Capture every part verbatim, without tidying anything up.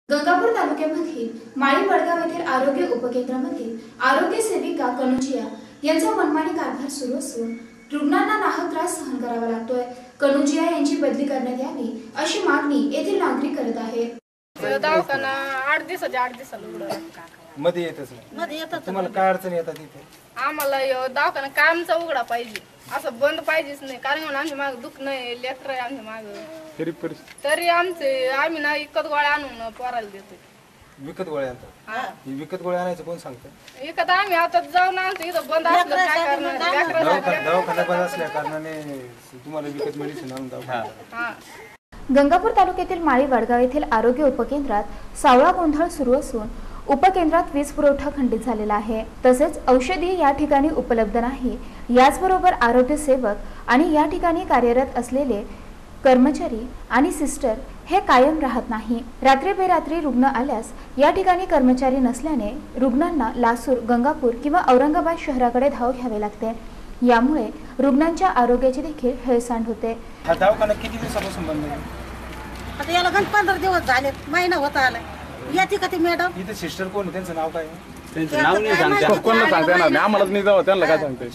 गंगापूर तालुक्यामधील माळी वडगाव येथील आरोग्य उपकेंद्रामधील आरोग्य सेविका कनुजिया यांचा मनमानी कारभार सुरू असून रुग्णांना नाहक त्रास सहन करावा लागतोय। कनुजिया यांची बदली करण्यात यावी अशी मागणी येथील नागरिक करत आहेत। दवाखाना आठ दिवसाच्या आठ दिवसाला उघडा मध्ये येतच नाही। मध्ये येतात तुम्हाला काय अडचण येतात इथे? आम्हाला दवाखाना कायमचा उघडा पाहिजे, असं बंद पाहिजेच नाही। कारण म्हणून आमच्या माग दुख नाही, लेकर आहे आमच्या माग, तरी तरी आमचे आम्ही ना विकत गोळ्या आणून पोराला देतो। विकत गोळ्या आणतात? विकत गोळ्या आणायचं कोण सांगतं? विकत आम्ही आता जाऊन आणतो, इथं बंद असलं काय करणार? दवाखाना बंद असल्या कारणाने तुम्हाला विकत मेडिसिन आणून दवाखाना। गंगापूर तालुक्यातील माळी वडगाव येथील आरोग्य उपकेंद्रात सावळा गोंधळ सुरू असून उपकेंद्रात वीज पुरवठा खंडित झालेला आहे। तसेच औषधी या ठिकाणी उपलब्ध नाही। याचबरोबर आरोग्य सेवक आणि या ठिकाणी कार्यरत असलेले कर्मचारी आणि सिस्टर हे कायम राहत नाही। रात्री बेरात्री रुग्ण आल्यास या ठिकाणी कर्मचारी नसल्याने रुग्णांना लासूर, गंगापूर किंवा औरंगाबाद शहराकडे धाव घ्यावे लागते। यामुळे रुग्णांच्या आरोग्याची देखील हेळसांड होते। हा दवाखाना किती दिवसापासून बंद आहे? आता याला गण पंधरा दिवस झाले, महिना होत आला। याची का ती मॅडम इथे सिस्टर कोण, त्यांचं नाव काय? त्यांचं नाव नाही सांगते, कोणाला सांगता येणार नाही, आम्हालाच नाही जावं, त्यांना काय सांगते?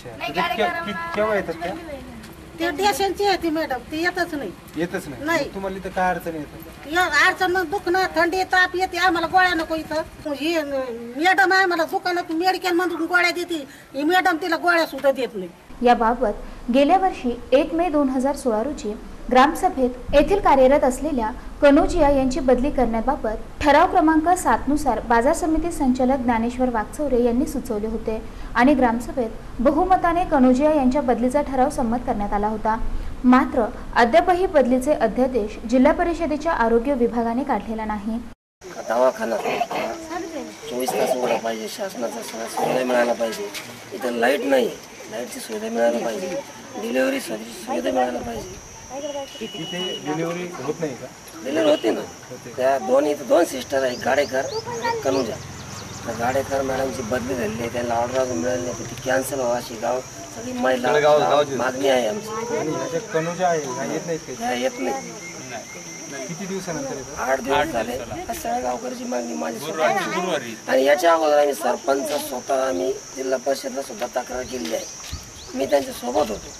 केव्हा येतात त्या? ते देशांची आहे ती मॅडम, ती येतच नाही। येतच नाही? तुम्हाला इथं काय अडचण येतात? या अडचण मग दुखणं, थंडी, ताप येते, आम्हाला गोळ्या नको इथं। ही मॅडम आम्हाला दुकानात मेडिकल मधून गोळ्या देते, ही मॅडम तिला गोळ्या सुद्धा देत नाही। याबाबत गेल्या वर्षी एक मे दोन हजार सोळा रोजी ग्रामसभेत येथील कार्यरत असलेल्या कनुजिया यांची बदली करण्याबाबत ठराव क्रमांक सात नुसार बाजार समिती संचालक ज्ञानेश्वर वागचौरे यांनी सुचवले होते आणि ग्रामसभेत बहुमताने कनुजिया यांच्या बदलीचा ठराव संमत करण्यात आला होता। मात्र अद्यापही बदलीचे अध्यादेश जिल्हा परिषदेच्या आरोग्य विभागाने काढलेला नाही। दवाखाना चोवीस तास उघडा पाहिजे, शासनाचा सगळा सुविधा मिळायला पाहिजे। इथं लाईट नाही, लाईटची सुविधा मिळायला पाहिजे, डिलिव्हरी सुविधा मिळायला पाहिजे। इथे डिलिव्हरी होत नाही का? डिलिव्हरी होते ना, त्या दोन इथं दोन सिस्टर आहे, गाडेकर कनुजा। त्या गाडेकर मॅडमची बदली झालेली आहे, त्यांना ऑर्डर अजून मिळाली नाही, ती कॅन्सल व्हावी अशी गाव सगळी महिला मागणी आहे आमची। आणि कनुजा आहे येत नाहीत ह्या येत नाही। किती दिवसानंतर येतात? आठ दिवस झाले। सगळ्या गावकऱ्याची मागणी माझी स्वतः, आणि याच्या अगोदर आम्ही सरपंच स्वतः आम्ही जिल्हा परिषदला सुद्धा तक्रार केलेली आहे। मी त्यांच्या सोबत होतो।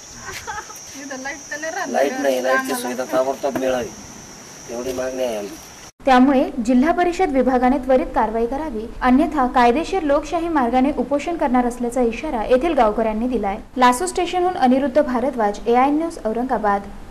लाईट नाही, लाईटची सुविधा ताबडतोब मिळावी एवढी मागणी आहे आमची। त्यामुळे जिल्हा परिषद विभागाने त्वरित कारवाई करावी, अन्यथा कायदेशीर लोकशाही मार्गाने उपोषण करणार असल्याचा इशारा येथील गावकऱ्यांनी दिलाय। लासू स्टेशनहून Aniruddha Bhardwaj, A I news, Aurangabad.